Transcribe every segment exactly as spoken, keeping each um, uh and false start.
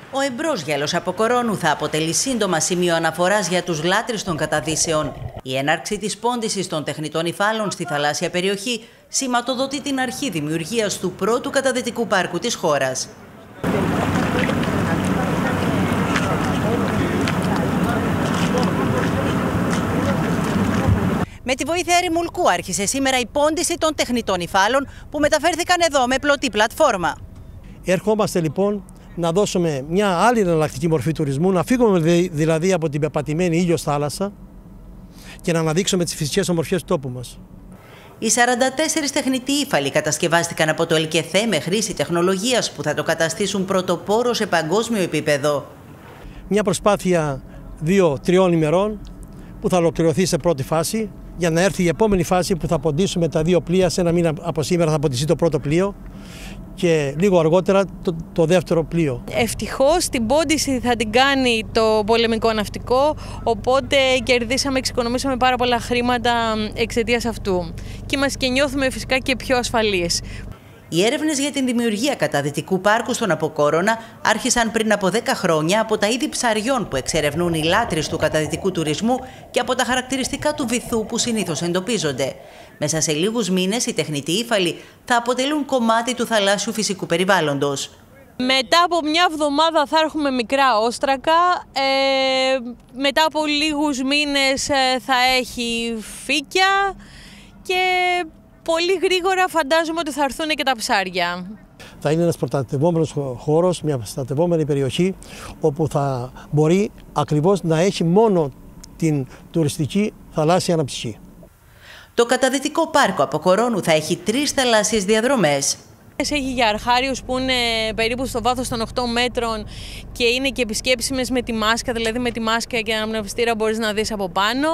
Ο Εμπρός-Γέλος από Κορώνου θα αποτελεί σύντομα σημείο αναφοράς για τους λάτρεις των καταδύσεων. Η έναρξη της πόντισης των τεχνητών υφάλων στη θαλάσσια περιοχή σηματοδοτεί την αρχή δημιουργίας του πρώτου καταδυτικού πάρκου της χώρας. Με τη βοήθεια ερημουλκού άρχισε σήμερα η πόντιση των τεχνητών υφάλων που μεταφέρθηκαν εδώ με πλωτή πλατφόρμα. Ερχόμαστε λοιπόν να δώσουμε μια άλλη εναλλακτική μορφή τουρισμού, να φύγουμε δηλαδή από την πεπατημένη ήλιος θάλασσα και να αναδείξουμε τις φυσικές ομορφιές του τόπου μας. Οι σαράντα τέσσερις τεχνητοί ύφαλοι κατασκευάστηκαν από το ΕΛΚΕΘΕ με χρήση τεχνολογίας που θα το καταστήσουν πρωτοπόρο σε παγκόσμιο επίπεδο. Μια προσπάθεια δύο-τριών ημερών που θα ολοκληρωθεί σε πρώτη φάση, για να έρθει η επόμενη φάση που θα ποντίσουμε τα δύο πλοία. Σε ένα μήνα από σήμερα θα ποντιστεί το πρώτο πλοίο και λίγο αργότερα το, το δεύτερο πλοίο. Ευτυχώς την πόντιση θα την κάνει το πολεμικό ναυτικό, οπότε κερδίσαμε, εξοικονομήσαμε πάρα πολλά χρήματα εξαιτίας αυτού. Και είμαστε και νιώθουμε φυσικά και πιο ασφαλείς. Οι έρευνες για την δημιουργία καταδυτικού πάρκου στον Αποκόρονα άρχισαν πριν από δέκα χρόνια από τα είδη ψαριών που εξερευνούν οι λάτρεις του καταδυτικού τουρισμού και από τα χαρακτηριστικά του βυθού που συνήθως εντοπίζονται. Μέσα σε λίγους μήνες οι τεχνητοί ύφαλοι θα αποτελούν κομμάτι του θαλάσσιου φυσικού περιβάλλοντος. Μετά από μια εβδομάδα θα έχουμε μικρά όστρακα, ε, μετά από λίγους μήνες ε, θα έχει φύκια και πολύ γρήγορα φαντάζομαι ότι θα έρθουν και τα ψάρια. Θα είναι ένας προστατευόμενος χώρος, μια προστατευόμενη περιοχή, όπου θα μπορεί ακριβώς να έχει μόνο την τουριστική θαλάσσια αναψυχή. Το καταδυτικό πάρκο Αποκορώνου θα έχει τρεις θαλάσσιες διαδρομές. Έχει για αρχάριους που είναι περίπου στο βάθος των οκτώ μέτρων και είναι και επισκέψιμες με τη μάσκα, δηλαδή με τη μάσκα και αναπνευστήρα μπορείς να δεις από πάνω.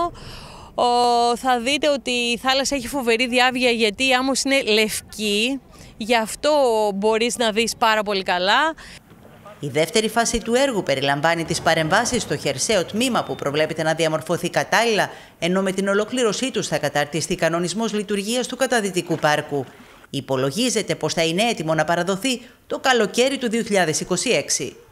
Ο, θα δείτε ότι η θάλασσα έχει φοβερή διάβγεια γιατί η άμμος είναι λευκή, γι' αυτό μπορείς να δεις πάρα πολύ καλά. Η δεύτερη φάση του έργου περιλαμβάνει τις παρεμβάσεις στο χερσαίο τμήμα που προβλέπεται να διαμορφωθεί κατάλληλα, ενώ με την ολοκλήρωσή τους θα καταρτιστεί κανονισμός λειτουργίας του καταδυτικού πάρκου. Υπολογίζεται πως θα είναι έτοιμο να παραδοθεί το καλοκαίρι του δύο χιλιάδες είκοσι έξι.